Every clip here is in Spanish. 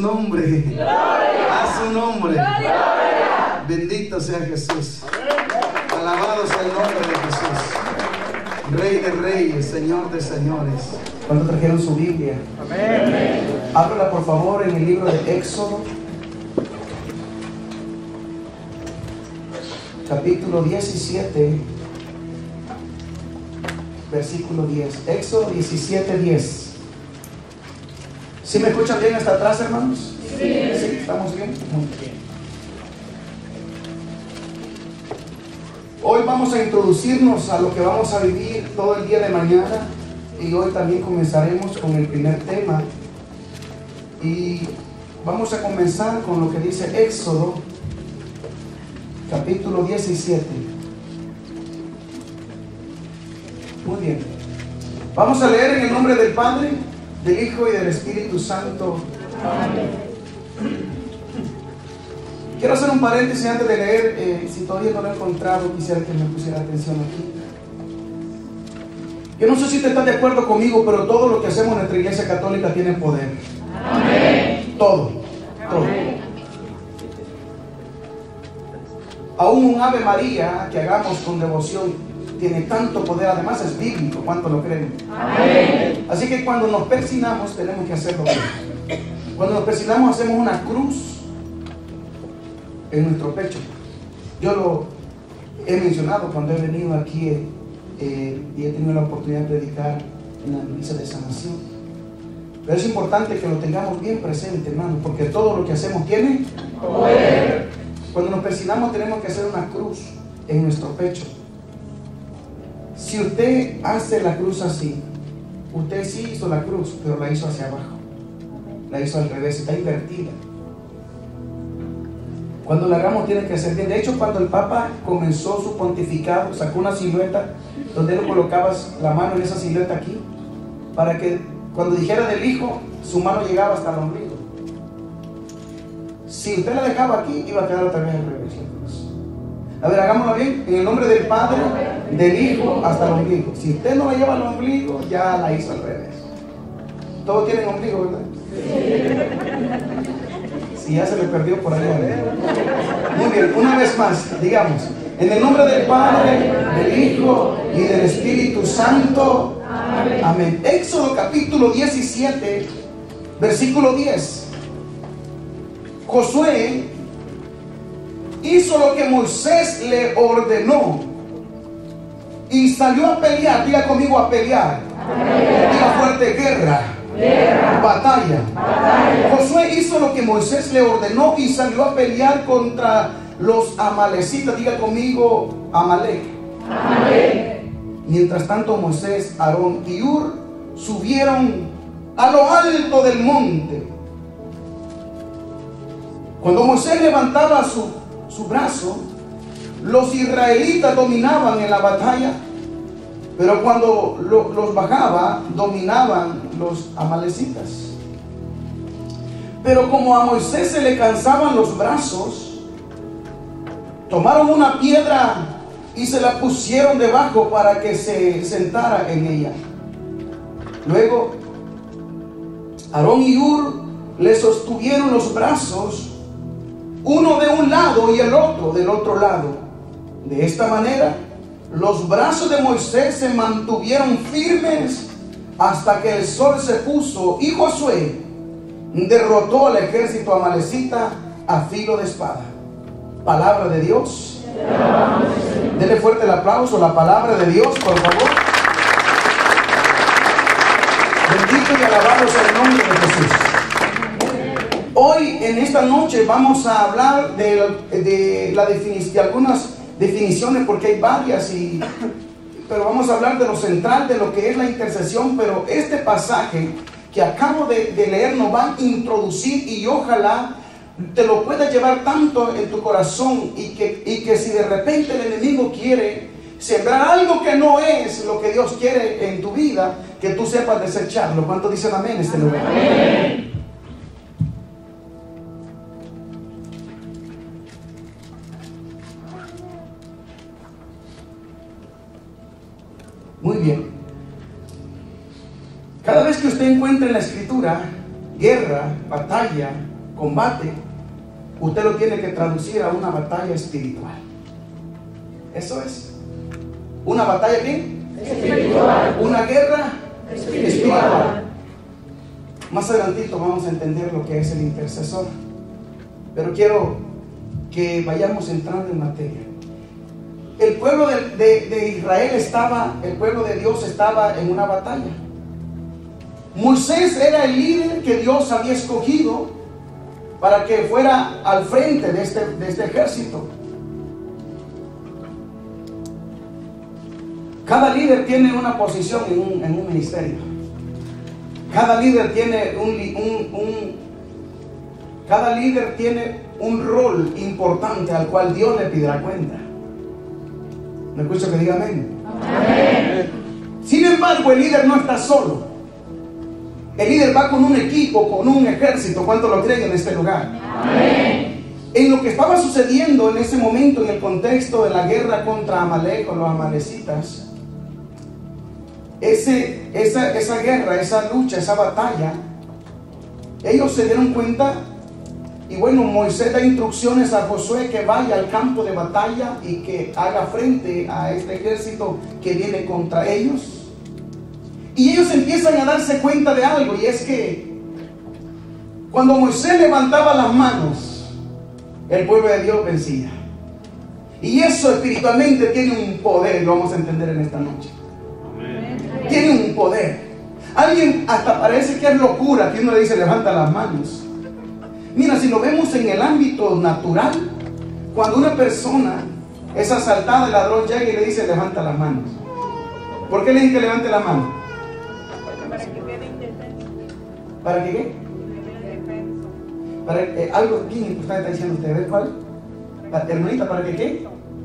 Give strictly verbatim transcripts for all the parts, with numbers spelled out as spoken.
nombre. Gloria. A su nombre. Gloria. Bendito sea Jesús. Alabado sea el nombre de Jesús. Rey de reyes, Señor de señores. ¿Cuándo trajeron su Biblia? Amén. Ábrela por favor en el libro de Éxodo, capítulo diecisiete, versículo diez. Éxodo diecisiete, diez. ¿Sí me escuchan bien hasta atrás, hermanos? Sí. ¿Sí? ¿Estamos bien? Muy bien. Hoy vamos a introducirnos a lo que vamos a vivir todo el día de mañana, y hoy también comenzaremos con el primer tema, y vamos a comenzar con lo que dice Éxodo capítulo diecisiete. Muy bien, vamos a leer en el nombre del Padre, del Hijo y del Espíritu Santo. Amén. Quiero hacer un paréntesis antes de leer. Eh, si todavía no lo he encontrado, quisiera que me pusiera atención aquí. Yo no sé si te estás de acuerdo conmigo, pero todo lo que hacemos en nuestra iglesia católica tiene poder. Amén. Todo, todo. Amén. Aún un Ave María que hagamos con devoción tiene tanto poder, además es bíblico. ¿Cuánto lo creen? Amén. Así que cuando nos persinamos tenemos que hacerlo bien. Cuando nos persinamos hacemos una cruz en nuestro pecho. Yo lo he mencionado cuando he venido aquí eh, eh, y he tenido la oportunidad de predicar en la misa de sanación. Pero es importante que lo tengamos bien presente, hermano, porque todo lo que hacemos tiene poder. Cuando nos persinamos tenemos que hacer una cruz en nuestro pecho. Si usted hace la cruz así, usted sí hizo la cruz, pero la hizo hacia abajo, la hizo al revés, está invertida. Cuando la hagamos tiene que ser bien. De hecho, cuando el Papa comenzó su pontificado, sacó una silueta donde él colocaba la mano en esa silueta aquí, para que cuando dijera del Hijo, su mano llegaba hasta el ombligo. Si usted la dejaba aquí, iba a quedar otra vez al revés la cruz. A ver, hagámoslo bien. En el nombre del Padre, del Hijo, hasta el ombligo. Si usted no la lleva al ombligo, ya la hizo al revés. Todos tienen ombligo, ¿verdad? Sí. Si ya se le perdió por ahí. Muy bien, una vez más, digamos, en el nombre del Padre, del Hijo y del Espíritu Santo. Amén. Amén. Éxodo capítulo diecisiete, versículo diez. Josué hizo lo que Moisés le ordenó y salió a pelear. Diga conmigo, a pelear. Diga fuerte, guerra. Guerra. Batalla. Batalla. Josué hizo lo que Moisés le ordenó y salió a pelear contra los amalecitas. Diga conmigo, Amalek. Amalek. Mientras tanto, Moisés, Aarón y Hur subieron a lo alto del monte. Cuando Moisés levantaba su, su brazo, los israelitas dominaban en la batalla. Pero cuando lo, los bajaba, dominaban los amalecitas. Pero como a Moisés se le cansaban los brazos, tomaron una piedra y se la pusieron debajo para que se sentara en ella. Luego, Aarón y Hur le sostuvieron los brazos, uno de un lado y el otro del otro lado. De esta manera, los brazos de Moisés se mantuvieron firmes hasta que el sol se puso, y Josué derrotó al ejército amalecita a filo de espada. Palabra de Dios. Dele fuerte el aplauso, la palabra de Dios, por favor. Bendito y alabado sea el nombre de Jesús. Hoy, en esta noche, vamos a hablar de, de, la definición, de algunas definiciones, porque hay varias, y, pero vamos a hablar de lo central, de lo que es la intercesión. Pero este pasaje que acabo de, de leer nos va a introducir, y ojalá te lo puedas llevar tanto en tu corazón, y que, y que si de repente el enemigo quiere sembrar algo que no es lo que Dios quiere en tu vida, que tú sepas desecharlo. ¿Cuántos dicen amén en este lugar? Amén. Muy bien. Cada vez que usted encuentre en la escritura guerra, batalla, combate, usted lo tiene que traducir a una batalla espiritual. Eso es. ¿Una batalla qué? Espiritual. Una guerra Espiritual. espiritual. Más adelantito vamos a entender lo que es el intercesor. Pero quiero que vayamos entrando en materia. El pueblo de, de, de Israel estaba, el pueblo de Dios estaba en una batalla. Moisés era el líder que Dios había escogido para que fuera al frente de este, de este ejército. Cada líder tiene una posición en un, en un ministerio. Cada líder tiene un, un, un cada líder tiene un rol importante al cual Dios le pedirá cuenta. ¿Me escucho que diga amén? Amén. Sin embargo, el líder no está solo. El líder va con un equipo, con un ejército. ¿Cuántos lo creen en este lugar? Amén. En lo que estaba sucediendo en ese momento, en el contexto de la guerra contra Amalek o los amalecitas, ese, esa, esa guerra, esa lucha, esa batalla, ellos se dieron cuenta. Y bueno, Moisés da instrucciones a Josué que vaya al campo de batalla y que haga frente a este ejército que viene contra ellos. Y ellos empiezan a darse cuenta de algo, y es que cuando Moisés levantaba las manos, el pueblo de Dios vencía. Y eso espiritualmente tiene un poder, lo vamos a entender en esta noche. Amén. Tiene un poder. Alguien hasta parece que es locura que uno le dice levanta las manos. Mira, si lo vemos en el ámbito natural, cuando una persona es asaltada, el ladrón llega y le dice levanta las manos. ¿Por qué le dice que levante la mano? Para que quede indefenso. ¿Para que qué? Para eh, algo bien importante está diciendo usted. ¿Ves cuál? La hermanita, ¿para que qué?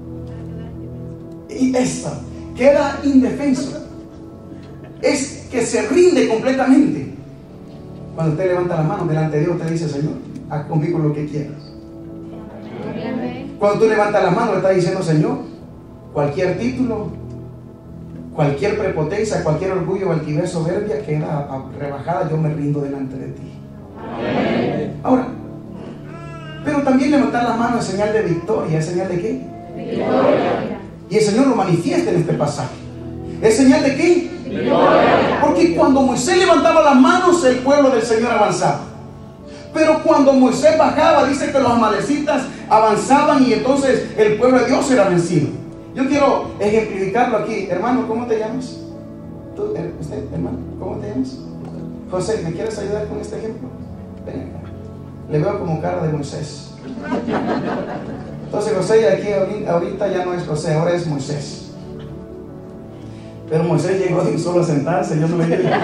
Y esta queda indefenso. Es que se rinde completamente. Cuando usted levanta la mano delante de Dios, usted dice: Señor, haz conmigo lo que quieras. Cuando tú levantas la mano, le estás diciendo: Señor, cualquier título, cualquier prepotencia, cualquier orgullo, altivez, soberbia queda rebajada, yo me rindo delante de ti. Amén. Ahora, pero también levantar la mano es señal de victoria. ¿Es señal de qué? Victoria. Y el Señor lo manifiesta en este pasaje. ¿Es señal de qué? Victoria. Porque cuando Moisés levantaba las manos, el pueblo del Señor avanzaba. Pero cuando Moisés bajaba, dice que los amalecitas avanzaban y entonces el pueblo de Dios era vencido. Yo quiero ejemplificarlo aquí. Hermano, ¿cómo te llamas? ¿Tú, usted, hermano, cómo te llamas? José, ¿me quieres ayudar con este ejemplo? Ven acá. Le veo como cara de Moisés. Entonces José aquí ahorita ya no es José, ahora es Moisés. Pero Moisés llegó de solo a sentarse, yo no le dije.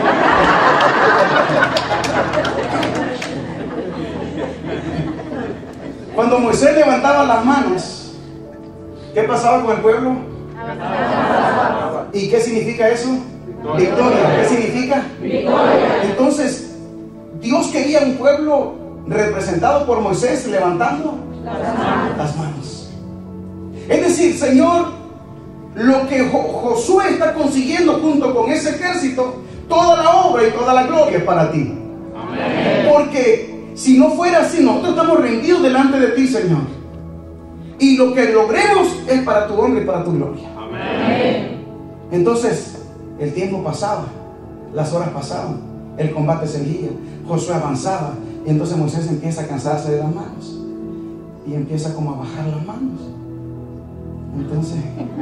Cuando Moisés levantaba las manos, ¿qué pasaba con el pueblo? ¿Y qué significa eso? Victoria. Victoria. ¿Qué significa? Victoria. Entonces, Dios quería un pueblo representado por Moisés levantando las manos. Las manos. Es decir, Señor, lo que Josué está consiguiendo junto con ese ejército, toda la obra y toda la gloria es para ti. Amén. Porque si no fuera así, nosotros estamos rendidos delante de ti, Señor. Y lo que logremos es para tu honra y para tu gloria. Amén. Entonces, el tiempo pasaba, las horas pasaban, el combate seguía, Josué avanzaba, y entonces Moisés empieza a cansarse de las manos. Y empieza como a bajar las manos. Entonces,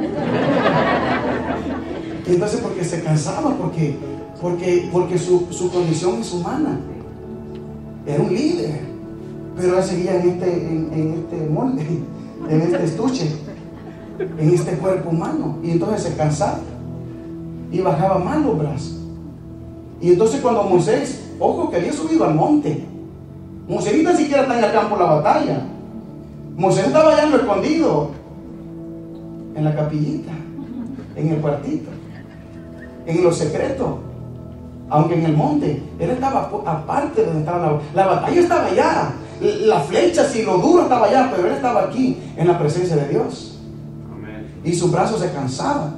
entonces porque se cansaba, porque, porque, porque su, su condición es humana. Era un líder, pero él seguía en este, en, en este molde, en este estuche, en este cuerpo humano. Y entonces se cansaba y bajaba mal los brazos. Y entonces cuando Moisés, ojo que había subido al monte, Moisés ni siquiera está en el campo de la batalla. Moisés estaba allá en lo escondido, en la capillita, en el cuartito, en lo secreto. Aunque en el monte, él estaba aparte de donde estaba la, la batalla, estaba allá, las flechas y lo duro estaba allá, pero él estaba aquí en la presencia de Dios. Amén. Y sus brazos se cansaban.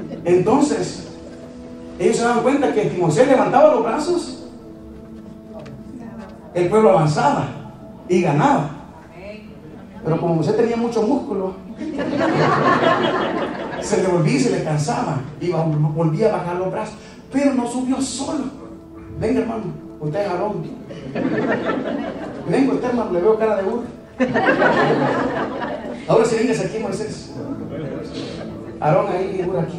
Entonces ellos se dan cuenta que Moisés levantaba los brazos el pueblo avanzaba y ganaba. Pero como Moisés tenía mucho músculo, se le volvía y se le cansaba, y volvía a bajar los brazos, pero no subió solo. Venga, hermano, usted es Aarón. Venga usted, hermano, le veo cara de burro. Ahora sí, vengas aquí, Moisés. Aarón ahí y Ur aquí.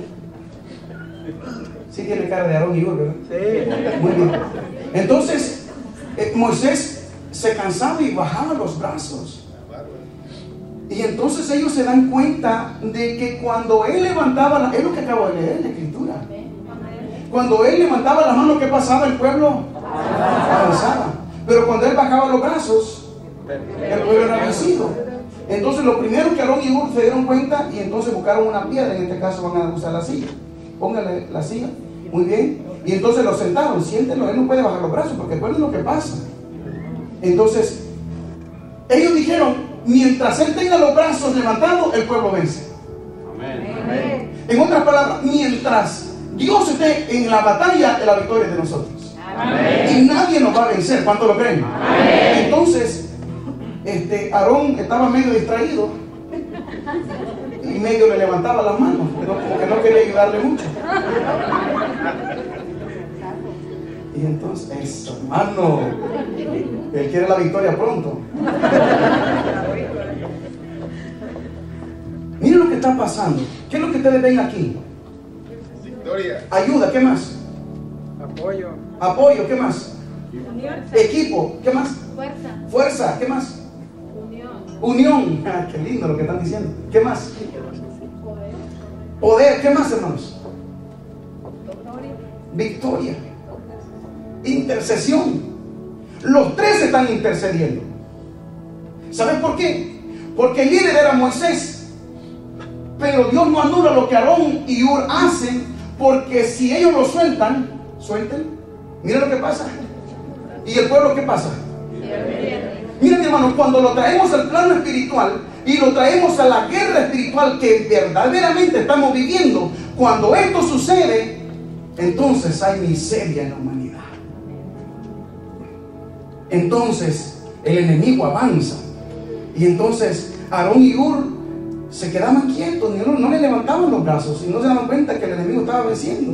Sí tiene cara de Aarón y Ur, ¿verdad? Sí. Muy bien. Entonces, eh, Moisés se cansaba y bajaba los brazos. Y entonces ellos se dan cuenta de que cuando él levantaba la, es lo que acabo de leer en la escritura, cuando él levantaba la mano, ¿qué pasaba? El pueblo avanzaba. Pero cuando él bajaba los brazos, el pueblo era vencido. Entonces lo primero que Aarón y Ur se dieron cuenta, y entonces buscaron una piedra, en este caso van a usar la silla. Póngale la silla, muy bien. Y entonces lo sentaron, siéntelo, él no puede bajar los brazos, porque recuerden lo que pasa. Entonces ellos dijeron, mientras él tenga los brazos levantados, el pueblo vence. Amén. En otras palabras, mientras Dios esté en la batalla, la victoria es de nosotros. Amén. Y nadie nos va a vencer. ¿Cuánto lo creen? Amén. Entonces, este, Aarón estaba medio distraído y medio le levantaba las manos, pero como que no quería ayudarle mucho. Y entonces, eso, hermano, él quiere la victoria pronto. Miren lo que está pasando. ¿Qué es lo que ustedes ven aquí? Victoria. Ayuda, ¿qué más? Apoyo. Apoyo, ¿qué más? Unión. Equipo, ¿qué más? Fuerza. Fuerza, ¿qué más? Unión. Unión. Ah, qué lindo lo que están diciendo. ¿Qué más? Poder. Poder, ¿qué más, hermanos? Victoria. Victoria. Intercesión. Los tres están intercediendo. ¿Saben por qué? Porque el líder era Moisés. Pero Dios no anula lo que Aarón y Ur hacen, porque si ellos lo sueltan, suelten. Mira lo que pasa. ¿Y el pueblo qué pasa? Miren, hermanos, cuando lo traemos al plano espiritual y lo traemos a la guerra espiritual que verdaderamente estamos viviendo, cuando esto sucede, entonces hay miseria en la humanidad. Entonces el enemigo avanza. Y entonces Aarón y Ur se quedaban quietos, no, no le levantaban los brazos y no se daban cuenta que el enemigo estaba venciendo.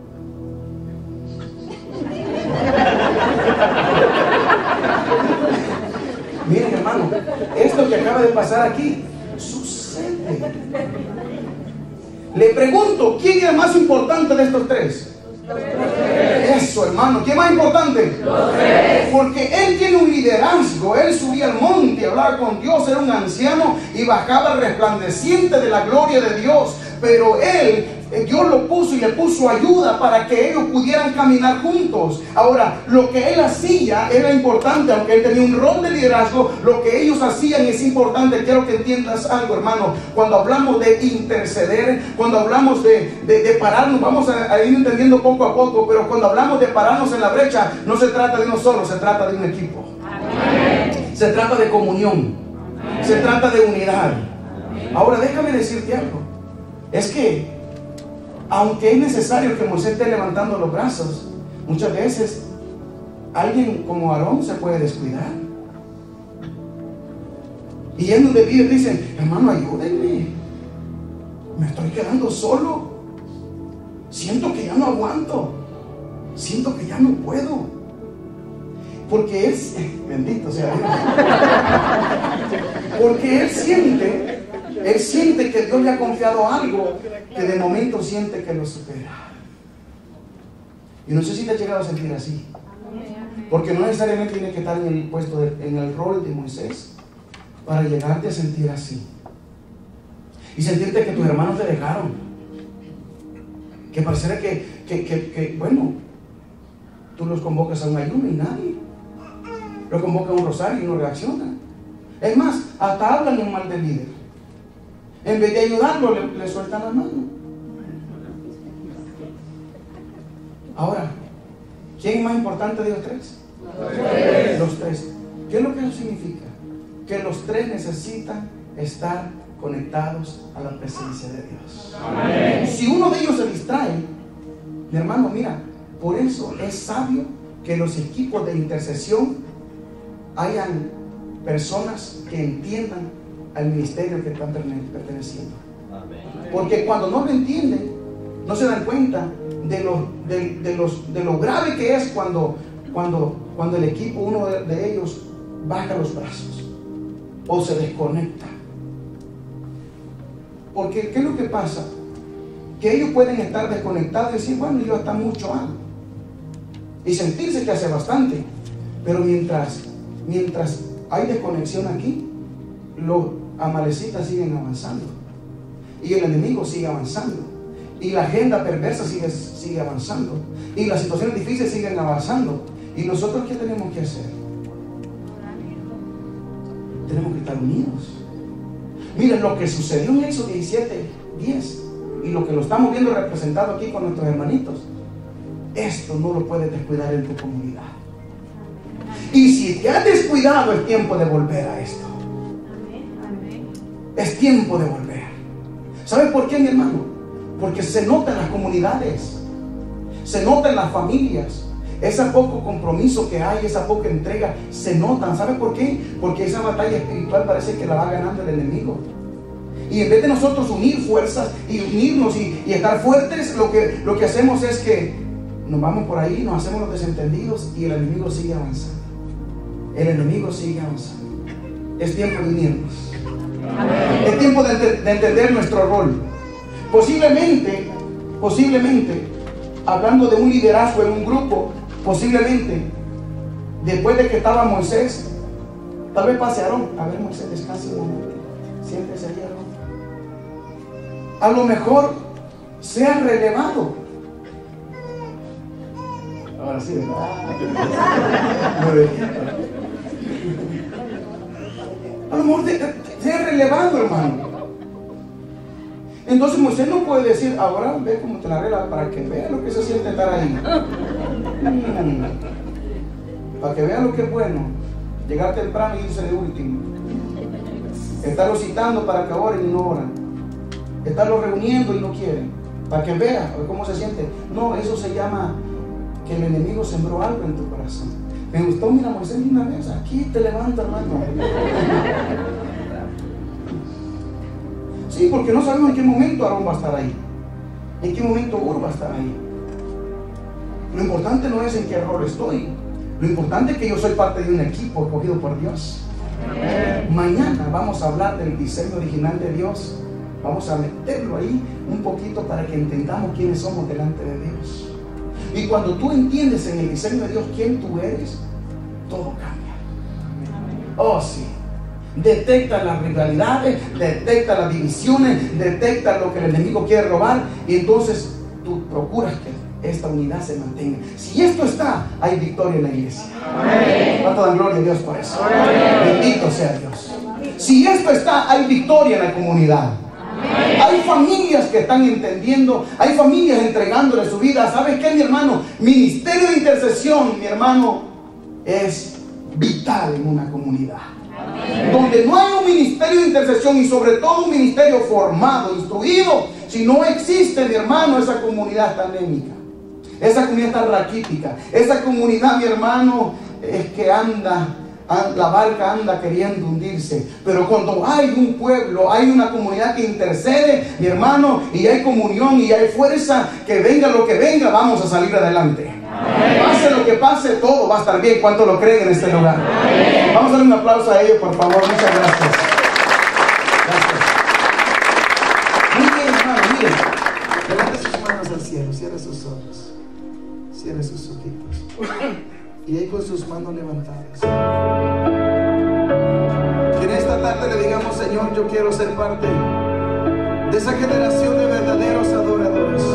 Miren, hermano, esto que acaba de pasar aquí sucede. Le pregunto, ¿quién es el más importante de estos tres? Eso, hermano, ¿quién es más importante? Los tres. Porque él tiene un liderazgo. Él subía al monte, hablaba con Dios, era un anciano y bajaba resplandeciente de la gloria de Dios. Pero él, Dios lo puso y le puso ayuda para que ellos pudieran caminar juntos. Ahora, lo que él hacía era importante, aunque él tenía un rol de liderazgo, lo que ellos hacían es importante. Quiero que entiendas algo, hermano. Cuando hablamos de interceder, cuando hablamos de, de, de pararnos, vamos a, a ir entendiendo poco a poco, pero cuando hablamos de pararnos en la brecha, no se trata de uno solo, se trata de un equipo. Amén. Se trata de comunión. Amén. Se trata de unidad. Amén. Ahora, déjame decirte algo. Es que, aunque es necesario que Moisés esté levantando los brazos, muchas veces alguien como Aarón se puede descuidar. Y es donde ellos dicen, hermano, ayúdenme, me estoy quedando solo, siento que ya no aguanto, siento que ya no puedo. Porque él, bendito sea Dios, porque él siente Él siente que Dios le ha confiado algo que de momento siente que lo supera. Y no sé si te has llegado a sentir así. Porque no necesariamente tiene que estar en el puesto, de, en el rol de Moisés para llegarte a sentir así. Y sentirte que tus hermanos te dejaron. Que pareciera que, que, que, que bueno, tú los convocas a un ayuno y nadie. Los convoca a un rosario y no reacciona. Es más, hasta hablan en mal del líder. En vez de ayudarlo, le, le sueltan la mano. Ahora, ¿quién es más importante de los tres? Los tres. Los tres. ¿Qué es lo que eso significa? Que los tres necesitan estar conectados a la presencia de Dios. Amén. Si uno de ellos se distrae, mi hermano, mira, por eso es sabio que los equipos de intercesión hayan personas que entiendan al ministerio que están perteneciendo. Porque cuando no lo entienden, no se dan cuenta de lo, de, de los, de lo grave que es cuando, cuando, cuando el equipo, uno de, de ellos, baja los brazos o se desconecta. Porque ¿qué es lo que pasa? Que ellos pueden estar desconectados y decir, bueno, yo hasta mucho hago, y sentirse que hace bastante, pero mientras, mientras hay desconexión aquí, los amalecitas siguen avanzando y el enemigo sigue avanzando y la agenda perversa sigue, sigue avanzando y las situaciones difíciles siguen avanzando. ¿Y nosotros qué tenemos que hacer? Tenemos que estar unidos. Miren lo que sucedió en Éxodo diecisiete diez y lo que lo estamos viendo representado aquí con nuestros hermanitos. Esto no lo puedes descuidar en tu comunidad. Y si te has descuidado, es tiempo de volver a esto. Es tiempo de volver. ¿Sabe por qué, mi hermano? Porque se nota en las comunidades, se nota en las familias, ese poco compromiso que hay, esa poca entrega, se notan. ¿Sabe por qué? Porque esa batalla espiritual parece que la va ganando el enemigo. Y en vez de nosotros unir fuerzas y unirnos y, y estar fuertes, lo que, lo que hacemos es que nos vamos por ahí, nos hacemos los desentendidos y el enemigo sigue avanzando. El enemigo sigue avanzando. Es tiempo de unirnos. Amén. Es tiempo de, de entender nuestro rol. Posiblemente, posiblemente, hablando de un liderazgo en un grupo, posiblemente, después de que estaba Moisés, tal vez pase Aarón. A ver, Moisés, descanse un momento. Siéntese ahí, Aarón. A lo mejor sea relevado. Ahora sí, ¿verdad? A lo mejor sea relevado, hermano. Entonces Moisés no puede decir, ahora ve cómo te la arreglas para que vea lo que se siente estar ahí. Mm. Para que vea lo que es bueno. Llegar temprano y irse de último. Estarlo citando para que oren y no oran. Estarlo reuniendo y no quieren. Para que vea cómo se siente. No, eso se llama que el enemigo sembró algo en tu corazón. Me gustó, mira, Moisés, una vez, aquí te levanta, hermano. Sí, porque no sabemos en qué momento Aarón va a estar ahí, en qué momento Ur va a estar ahí. Lo importante no es en qué rol estoy, lo importante es que yo soy parte de un equipo escogido por Dios. Mañana vamos a hablar del diseño original de Dios. Vamos a meterlo ahí un poquito para que entendamos quiénes somos delante de Dios. Y cuando tú entiendes en el diseño de Dios quién tú eres, todo cambia. Oh, sí. Detecta las rivalidades, detecta las divisiones, detecta lo que el enemigo quiere robar, y entonces tú procuras que esta unidad se mantenga. Si esto está, hay victoria en la iglesia. ¿Cuánto dan gloria a Dios por eso? Amén. Bendito sea Dios. Si esto está, hay victoria en la comunidad. Amén. Hay familias que están entendiendo, hay familias entregándole su vida. ¿Sabes qué, mi hermano? Ministerio de intercesión, mi hermano, es vital en una comunidad. Amén. Donde no hay un ministerio de intercesión y sobre todo un ministerio formado, instruido, si no existe, mi hermano, esa comunidad está anémica. Esa comunidad está raquítica. Esa comunidad, mi hermano, es que anda, la barca anda queriendo hundirse. Pero cuando hay un pueblo, hay una comunidad que intercede, mi hermano, y hay comunión y hay fuerza, que venga lo que venga, vamos a salir adelante. Amén. Pase lo que pase, todo va a estar bien. ¿Cuánto lo creen en este lugar? Amén. Vamos a darle un aplauso a ellos, por favor. Muchas gracias. Gracias. Muy bien, hermano, miren. Levante sus manos al cielo, cierre sus ojos. Cierre sus ojitos. Y ahí con sus manos levantadas. Que en esta tarde le digamos, Señor, yo quiero ser parte de esa generación de verdaderos adoradores.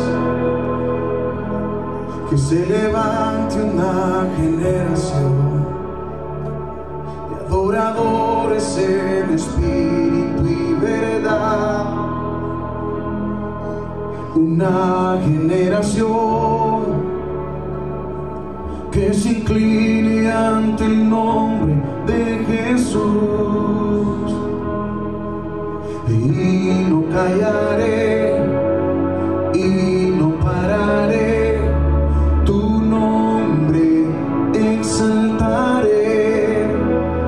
Que se levante una generación de adoradores en espíritu y verdad. Una generación que se incline ante el nombre de Jesús. Y no callaré y no pararé, tu nombre exaltaré.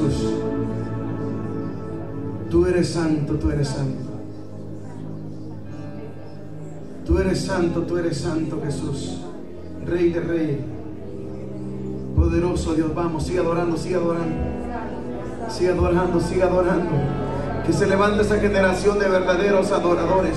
Jesús. Tú eres santo, tú eres santo. Tú eres santo, tú eres santo, Jesús. Rey de reyes. Poderoso Dios, vamos, sigue adorando, sigue adorando. Sigue adorando, sigue adorando. Que se levante esa generación de verdaderos adoradores.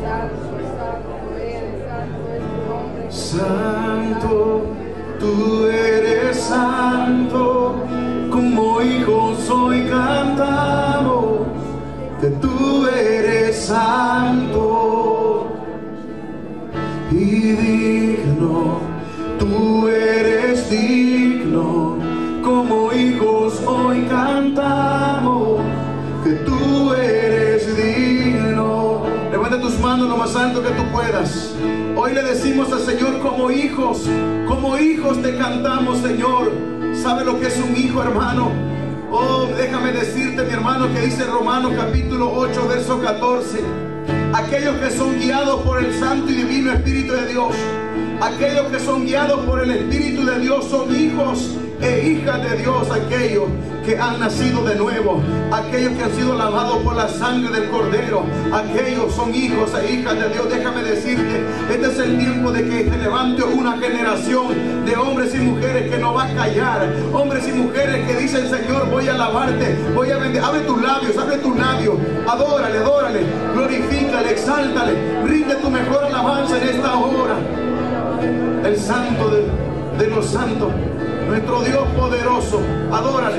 Santo, tú eres santo, como hijos hoy cantamos, que tú eres santo y digno, tú eres digno, como hijos hoy cantamos, que tú eres digno. Levanta tus manos lo más alto que tú puedas. Hoy le decimos al Señor, como hijos, como hijos te cantamos, Señor. ¿Sabe lo que es un hijo, hermano? Oh, déjame decirte, mi hermano, que dice Romanos capítulo ocho, verso catorce. Aquellos que son guiados por el santo y divino Espíritu de Dios, aquellos que son guiados por el Espíritu de Dios son hijos e hijas de Dios, aquellos que han nacido de nuevo, aquellos que han sido lavados por la sangre del Cordero, aquellos son hijos e hijas de Dios. Déjame decirte, este es el tiempo de que se levante una generación de hombres y mujeres que no va a callar, hombres y mujeres que dicen, Señor, voy a alabarte, voy a bendecir. Abre tus labios, abre tus labios, adórale, adórale, glorifícale, exáltale, rinde tu mejor alabanza en esta hora. El santo de, de los santos, nuestro Dios poderoso, adórale.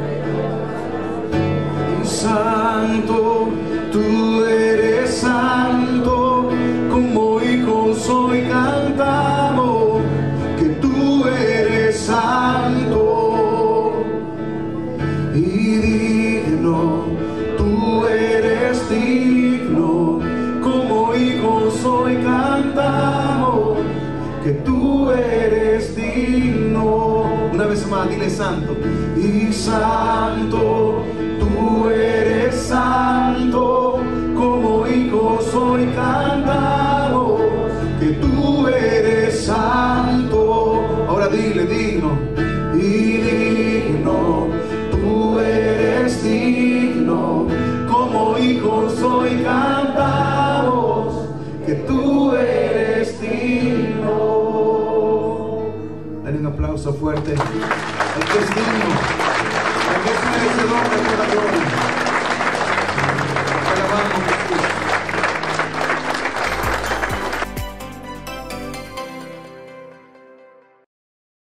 Santo, tú eres santo, como hijos hoy cantamos, que tú eres santo y digno, tú eres digno, como hijos hoy cantamos, que tú eres digno. Una vez más, dile santo. Y santo, tú eres santo, como hijos hoy cantamos, que tú eres santo. Ahora dile, digno y digno, tú eres digno, como hijos hoy cantamos, que tú eres digno. Dale un aplauso fuerte al que es digno, al que es merecedor de toda gloria. Te alabamos.